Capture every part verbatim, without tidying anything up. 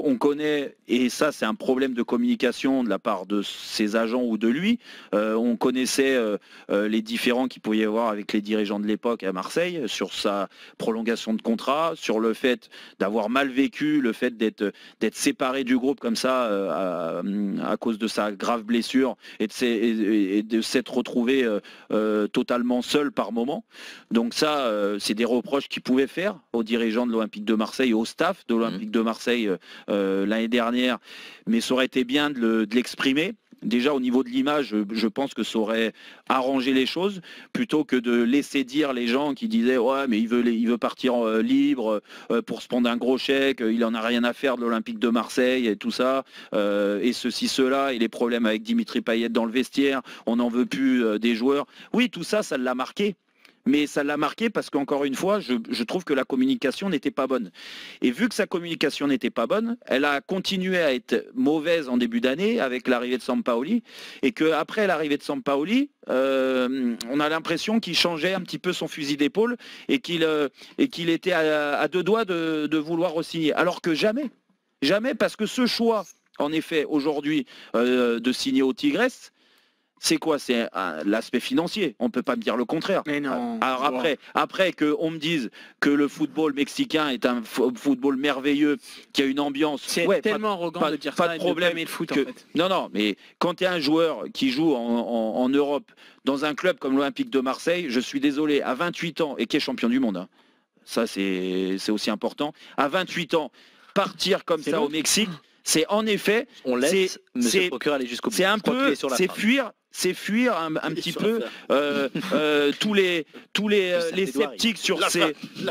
on connaît, et ça c'est un problème de communication de la part de ses agents ou de lui, euh, on connaissait euh, euh, les différends qu'il pouvait y avoir avec les dirigeants de l'époque à Marseille sur sa prolongation de contrat, sur le fait d'avoir mal vécu, le fait d'être d'être séparé du groupe comme ça euh, à, à cause de sa grave blessure et de, et, et de s'être retrouvé euh, euh, totalement seul par moment. Donc ça, euh, c'est des reproches qu'il pouvait faire aux dirigeants de l'Olympique de Marseille, au staff de l'Olympique mmh. de Marseille euh, l'année dernière, mais ça aurait été bien de l'exprimer. Déjà au niveau de l'image, je pense que ça aurait arrangé les choses, plutôt que de laisser dire les gens qui disaient ouais mais il veut, il veut partir euh, libre euh, pour se prendre un gros chèque, il en a rien à faire de l'Olympique de Marseille et tout ça, euh, et ceci, cela, et les problèmes avec Dimitri Payet dans le vestiaire, on n'en veut plus euh, des joueurs. Oui, tout ça, ça l'a marqué. Mais ça l'a marqué parce qu'encore une fois, je, je trouve que la communication n'était pas bonne. Et vu que sa communication n'était pas bonne, elle a continué à être mauvaise en début d'année avec l'arrivée de Sampaoli. Et qu'après l'arrivée de Sampaoli, euh, on a l'impression qu'il changeait un petit peu son fusil d'épaule et qu'il euh, et qu'il était à, à deux doigts de, de vouloir re-signer. Alors que jamais. Jamais, parce que ce choix, en effet, aujourd'hui, euh, de signer au Tigres, c'est quoi? C'est l'aspect financier. On ne peut pas me dire le contraire. Mais non. Alors après, après qu'on me dise que le football mexicain est un football merveilleux, qu'il y a une ambiance... C'est ouais, tellement pas, arrogant pas, de dire pas ça de problème. Et de le foot, que, en fait. Non, non, mais quand tu es un joueur qui joue en, en, en Europe, dans un club comme l'Olympique de Marseille, je suis désolé, à vingt-huit ans, et qui est champion du monde, hein, ça c'est aussi important, à vingt-huit ans, partir comme ça long. Au Mexique, c'est en effet... On laisse monsieur le procureur aller jusqu'au bout. C'est un peu... C'est fuir... c'est fuir un, un petit peu euh, euh, tous les tous les, euh, les sceptiques sur ces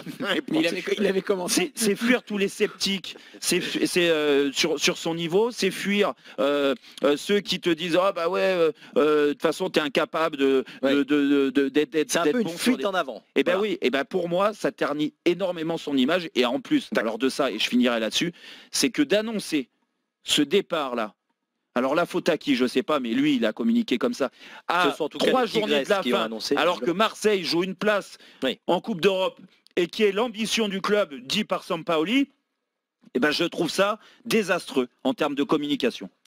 il avait, il avait commencé c'est fuir tous les sceptiques, c'est euh, sur sur son niveau, c'est fuir euh, euh, ceux qui te disent ah oh, bah ouais de euh, toute façon tu es incapable de ouais. de de de d'être d'être c'est un peu bon une fuite des... en avant. Et ben voilà. oui, et ben pour moi ça ternit énormément son image. Et en plus alors de ça, et je finirai là-dessus, c'est que d'annoncer ce départ là. Alors la faute à qui, je ne sais pas, mais lui, il a communiqué comme ça. À trois journées de la fin, annoncé, alors que Marseille joue une place oui. en Coupe d'Europe et qui est l'ambition du club dit par Sampaoli, eh ben je trouve ça désastreux en termes de communication.